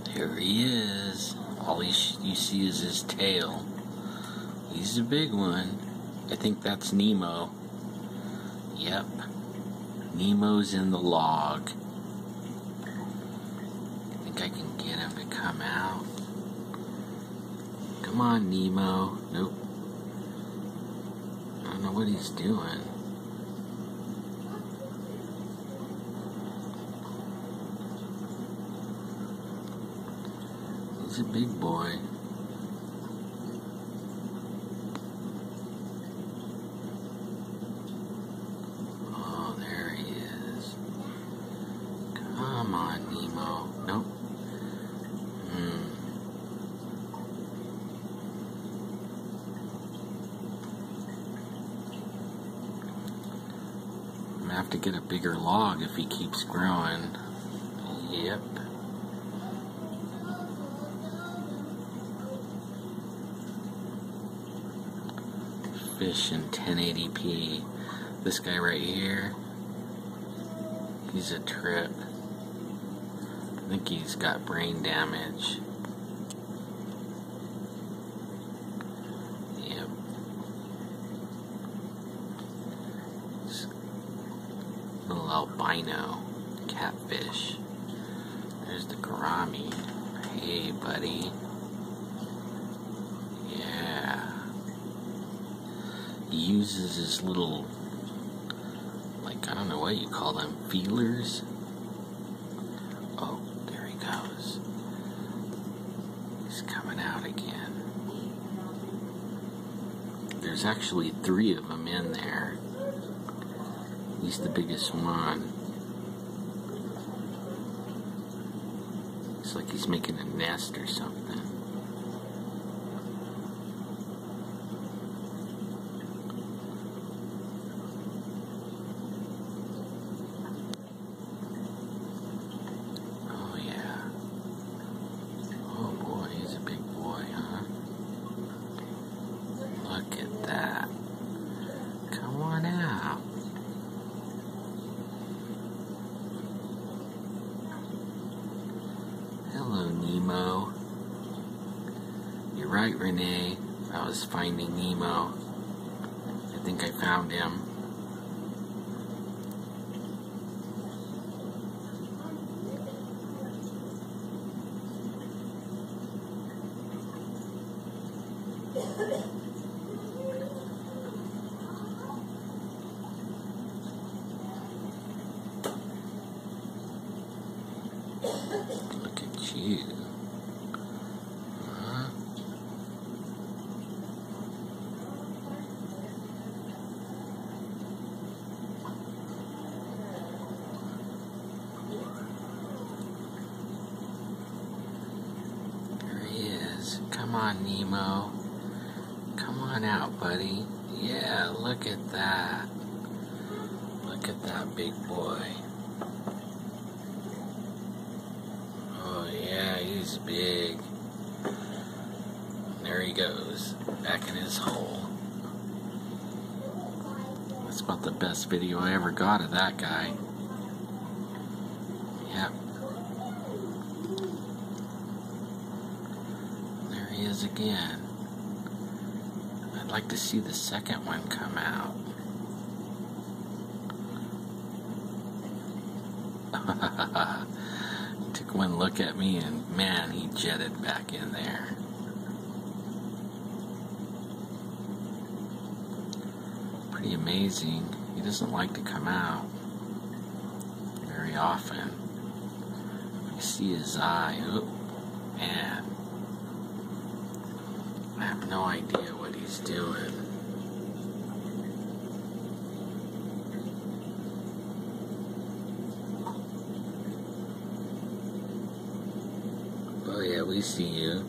There he is. All you see is his tail. He's a big one. I think that's Nemo. Yep. Nemo's in the log. I think I can get him to come out. Come on, Nemo. Nope. I don't know what he's doing. He's a big boy. Oh, there he is. Come on, Nemo. Nope. I'm gonna have to get a bigger log if he keeps growing. Yep. Fish in 1080p. This guy right here, he's a trip. I think he's got brain damage. Yep. Little albino catfish. There's the gourami. Hey, buddy. Yeah. He uses his little, like, I don't know what you call them, feelers? Oh, there he goes. He's coming out again. There's actually 3 of them in there. He's the biggest one. Looks like he's making a nest or something. Oh yeah. Oh boy, he's a big boy, huh? Look at that. Come on out. Hello, Nemo. You're right, Renee. I was finding Nemo. I think I found him. Look at you. Huh? There he is. Come on, Nemo. Come on out, buddy. Yeah, look at that. Look at that big boy. Oh yeah, he's big. There he goes, back in his hole. That's about the best video I ever got of that guy. Yep. There he is again. I'd like to see the second one come out. Took one look at me and man, he jetted back in there. Pretty amazing. He doesn't like to come out very often. You see his eye. Oh, man. I have no idea what he's doing. Oh yeah, we see you.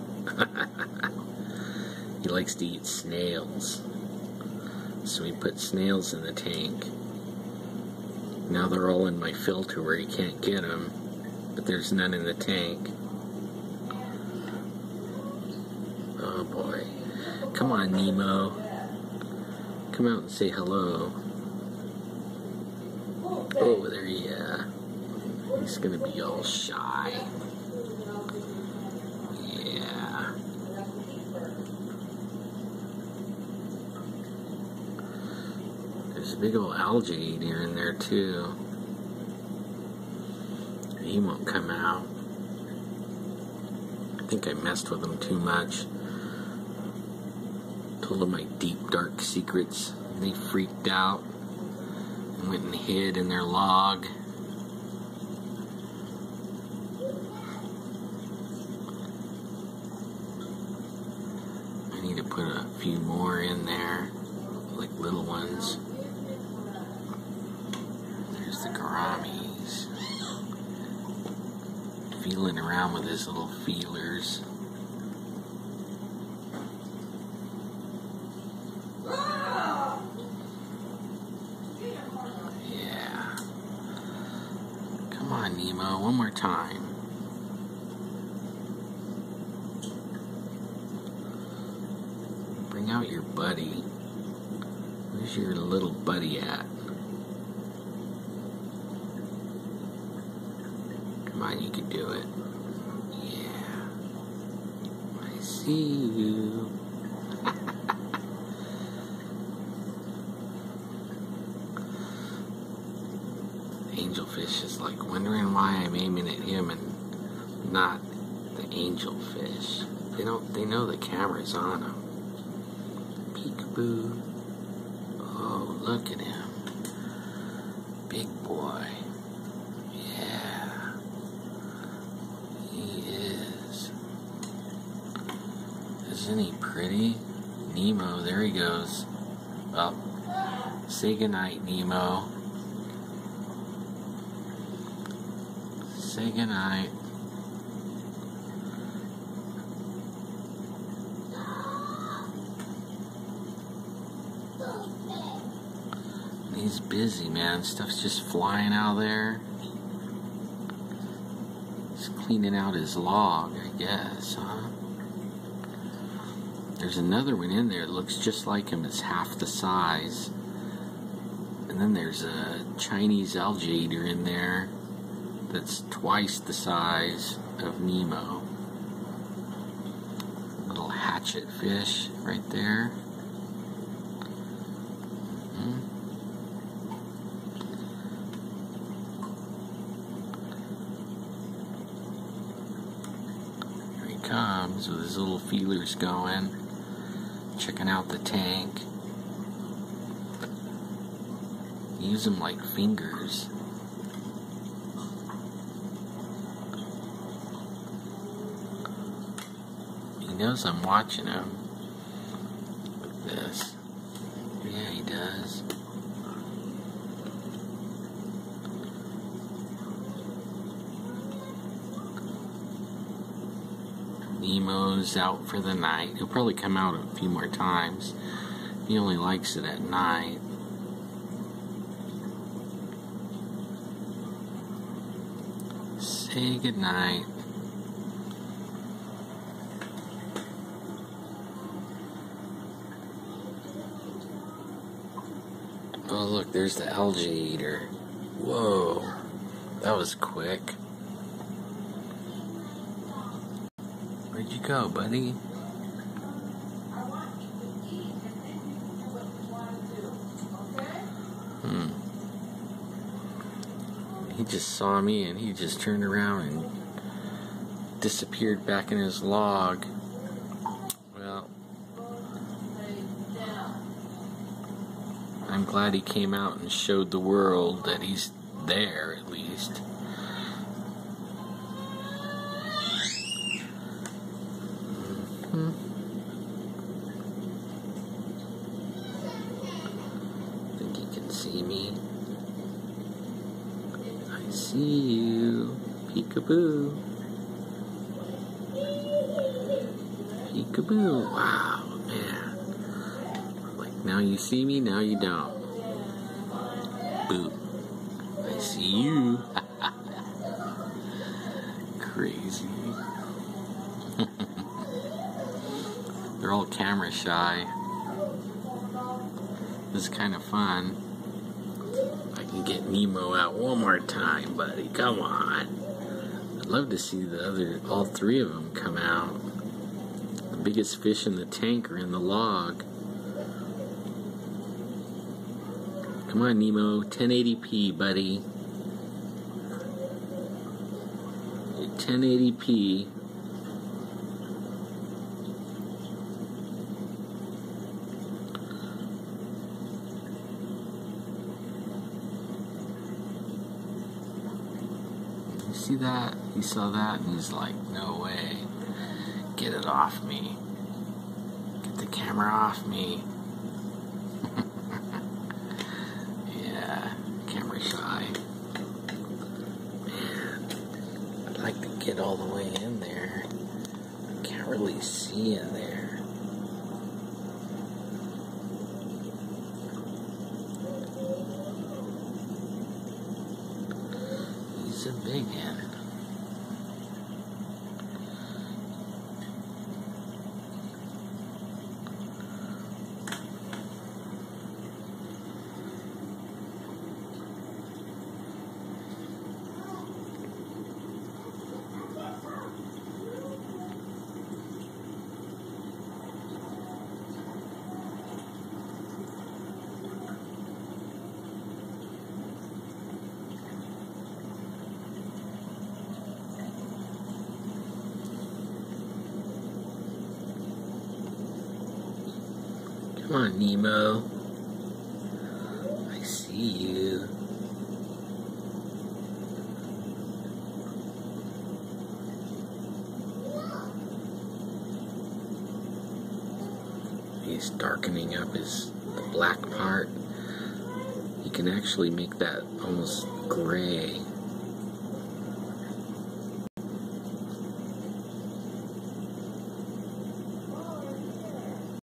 He likes to eat snails. So we put snails in the tank. Now they're all in my filter where you can't get them, but there's none in the tank. Oh boy. Come on, Nemo. Come out and say hello. Oh, there he is. He's gonna be all shy. There's a big old algae eater in there too. He won't come out. I think I messed with him too much. Told them my deep, dark secrets. And they freaked out and went and hid in their log. I need to put a few more in there, like little ones. There's the gouramis. Feeling around with his little feelers. Yeah. Come on, Nemo, one more time. Bring out your buddy. Where's your little buddy at? Come on, you can do it. Yeah. I see you. Angelfish is like wondering why I'm aiming at him and not the angelfish. They know the camera's on him. Peekaboo. Oh, look at him. Big boy. Yeah. He is. Isn't he pretty? Nemo, there he goes. Well, say goodnight, Nemo. Say goodnight. He's busy, man. Stuff's just flying out there. He's cleaning out his log, I guess, huh? There's another one in there that looks just like him. It's half the size. And then there's a Chinese algae eater in there that's twice the size of Nemo. Little hatchet fish right there. Comes with his little feelers going, checking out the tank. Use them like fingers. He knows I'm watching him with this. Yeah, he does. Nemo's out for the night. He'll probably come out a few more times. He only likes it at night. Say goodnight. Oh, look, there's the algae eater. Whoa, that was quick. Where'd you go, buddy? He just saw me and he just turned around and disappeared back in his log. Well, I'm glad he came out and showed the world that he's there at least. Think he can see me? I see you. Peekaboo. Peekaboo. Wow, man. Like, now you see me, now you don't. Boo. I see you. Crazy. They're all camera shy. This is kind of fun. I can get Nemo out one more time, buddy. Come on. I'd love to see all three of them come out. The biggest fish in the tank are in the log. Come on, Nemo. 1080p, buddy. 1080p. You see that? He saw that and he's like, no way. Get it off me. Get the camera off me. Yeah, camera shy. Man, I'd like to get all the way in there. I can't really see in there. He's a big one. Come on, Nemo. I see you. He's darkening up the black part. You can actually make that almost gray.